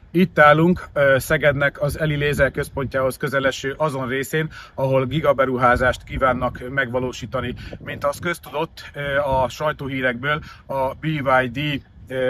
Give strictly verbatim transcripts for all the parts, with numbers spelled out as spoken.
Itt állunk Szegednek az Eli Lézer központjához közeleső azon részén, ahol gigaberuházást kívánnak megvalósítani. Mint az köztudott a sajtóhírekből, a bé ipszilon dé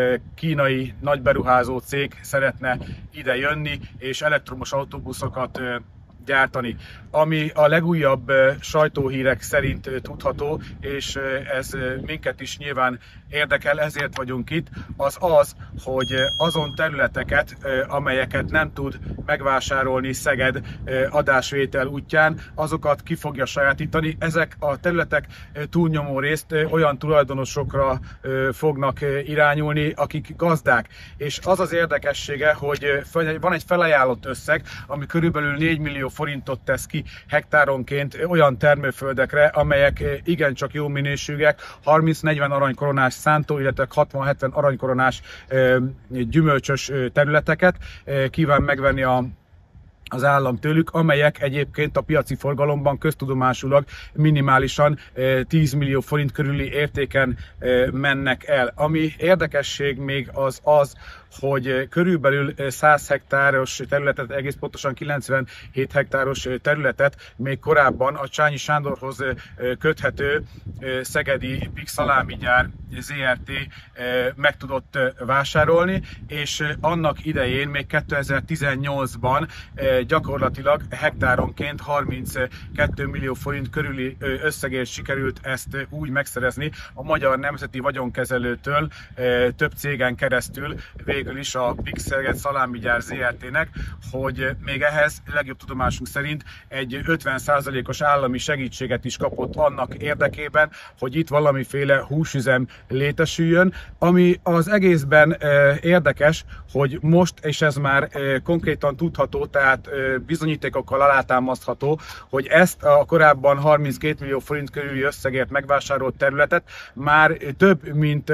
kínai nagyberuházó cég szeretne ide jönni és elektromos autóbuszokat gyártani. Ami a legújabb sajtóhírek szerint tudható, és ez minket is nyilván érdekel, ezért vagyunk itt, az az, hogy azon területeket, amelyeket nem tud megvásárolni Szeged adásvétel útján, azokat ki fogja sajátítani. Ezek a területek túlnyomó részt olyan tulajdonosokra fognak irányulni, akik gazdák. És az az érdekessége, hogy van egy felajánlott összeg, ami körülbelül négy millió forintot tesz ki hektáronként olyan termőföldekre, amelyek igencsak jó minőségűek, harminc-negyven aranykoronás szántó, illetve hatvan-hetven aranykoronás gyümölcsös területeket kíván megvenni a az állam tőlük, amelyek egyébként a piaci forgalomban köztudomásulag minimálisan tíz millió forint körüli értéken mennek el. Ami érdekesség még az az, hogy körülbelül száz hektáros területet, egész pontosan kilencvenhét hektáros területet még korábban a Csányi Sándorhoz köthető szegedi Big Szalámi gyár zé er té meg tudott vásárolni, és annak idején, még kétezer-tizennyolcban gyakorlatilag hektáronként harminckét millió forint körüli összegért sikerült ezt úgy megszerezni a Magyar Nemzeti Vagyonkezelőtől több cégen keresztül, végül is a Big Szeged Szalámi gyár zé er té-nek, hogy még ehhez legjobb tudomásunk szerint egy ötven százalékos állami segítséget is kapott annak érdekében, hogy itt valamiféle húsüzem létesüljön. Ami az egészben érdekes, hogy most, és ez már konkrétan tudható, tehát bizonyítékokkal alátámasztható, hogy ezt a korábban harminckét millió forint körüli összegért megvásárolt területet már több mint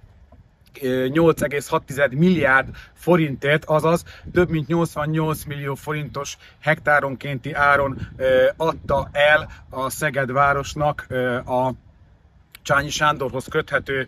nyolc egész hat milliárd forintért, azaz több mint nyolcvannyolc millió forintos hektáronkénti áron adta el a Szeged városnak a Csányi Sándorhoz köthető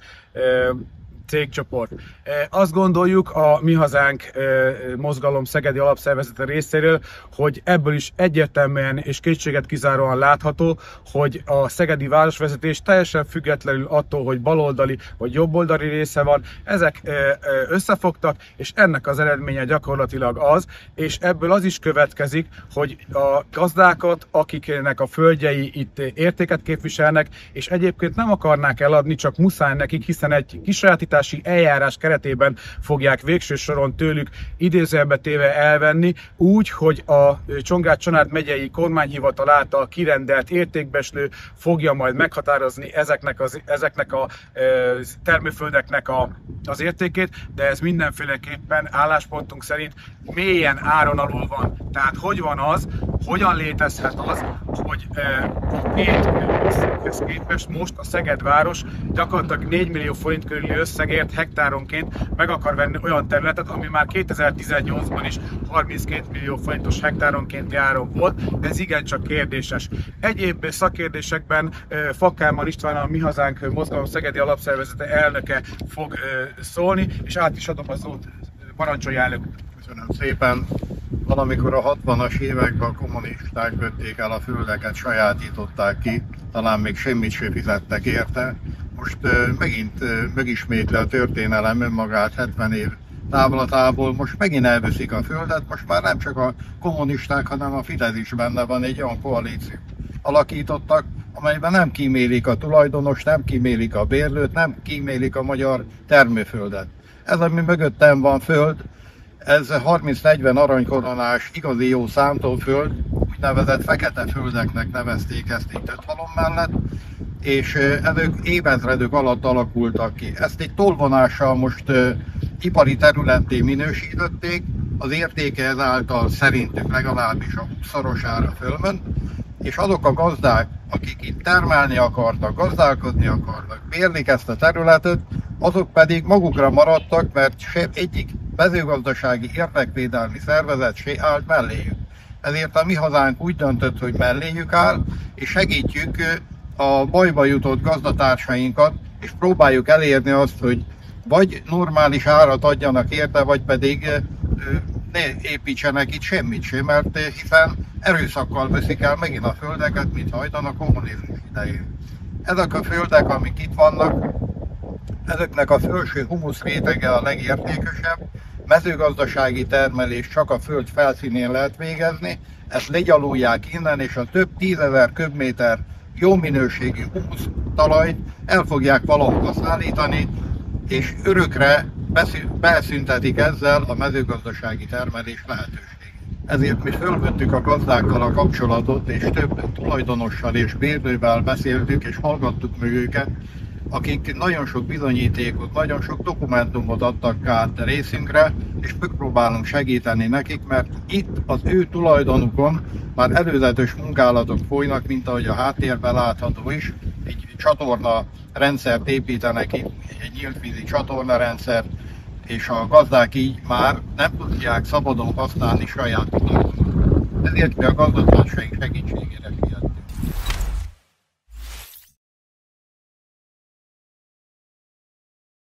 cégcsoport. Azt gondoljuk a Mi Hazánk mozgalom szegedi alapszervezete részéről, hogy ebből is egyértelműen és kétséget kizáróan látható, hogy a szegedi városvezetés teljesen függetlenül attól, hogy baloldali vagy jobboldali része van, ezek összefogtak, és ennek az eredménye gyakorlatilag az, és ebből az is következik, hogy a gazdákat, akiknek a földjei itt értéket képviselnek, és egyébként nem akarnák eladni, csak muszáj nekik, hiszen egy kisajátítási eljárás keretében fogják végső soron tőlük idézőjelbe téve elvenni, úgy, hogy a Csongrád-Csanád megyei kormányhivatal által kirendelt értékbeslő fogja majd meghatározni ezeknek, az, ezeknek a e, termőföldeknek a, az értékét, de ez mindenféleképpen álláspontunk szerint mélyen áron alul van. Tehát hogy van az, hogyan létezhet az, hogy e, a két összeghez képest most a Szeged város gyakorlatilag négy millió forint körüli összegért hektáronként meg akar venni olyan területet, ami már kétezer-tizennyolcban is harminckét millió forintos hektáronkénti áron volt, ez igencsak kérdéses. Egyéb szakkérdésekben Fakkálman István, a Mi Hazánk mozgalom szegedi alapszervezete elnöke fog szólni, és át is adom a szót. Parancsolj, elnök! Köszönöm szépen! Valamikor a hatvanas években a kommunisták vették el a földeket, sajátították ki, talán még semmit sem fizettek érte. Most uh, megint uh, megismétli a történelem önmagát hetven év távlatából, most megint elveszik a földet, most már nem csak a kommunisták, hanem a Fidesz is benne van, egy olyan koalíció alakítottak, amelyben nem kímélik a tulajdonos, nem kímélik a bérlőt, nem kímélik a magyar termőföldet. Ez, ami mögöttem van föld, ez harminc-negyven aranykoronás, igazi jó szántóföld, úgynevezett fekete földeknek nevezték ezt itt Öthalom mellett, és ezek évezredők alatt alakultak ki. Ezt egy tolvonással most uh, ipari területté minősítették, az értéke ezáltal szerintük legalábbis a húszszorosára fölment, és azok a gazdák, akik itt termelni akartak, gazdálkodni akartak, bérlik ezt a területet, azok pedig magukra maradtak, mert se egyik mezőgazdasági érdekvédelmi szervezet se állt melléjük. Ezért a Mi Hazánk úgy döntött, hogy melléjük áll, és segítjük a bajba jutott gazdatársainkat, és próbáljuk elérni azt, hogy vagy normális árat adjanak érte, vagy pedig ne építsenek itt semmit sem, mert hiszen erőszakkal veszik el megint a földeket, mint hajdan a kommunizmus idején. Ezek a földek, amik itt vannak, ezeknek a felső humusz rétege a legértékesebb, mezőgazdasági termelés csak a föld felszínén lehet végezni, ezt legyalulják innen, és a több tízezer köbméter jó minőségű humusz talajt el fogják valahova szállítani, és örökre beszüntetik ezzel a mezőgazdasági termelés lehetőségét. Ezért mi fölvettük a gazdákkal a kapcsolatot, és több tulajdonossal és bérlővel beszéltük, és hallgattuk meg őket, akik nagyon sok bizonyítékot, nagyon sok dokumentumot adtak át részünkre, és megpróbálunk segíteni nekik, mert itt az ő tulajdonukon már előzetes munkálatok folynak, mint ahogy a háttérben látható is. Egy csatorna rendszert építenek itt, egy nyíltvízi csatorna rendszert, és a gazdák így már nem tudják szabadon használni saját tulajdonukat. Ezért mi a gazdatársaink segítségére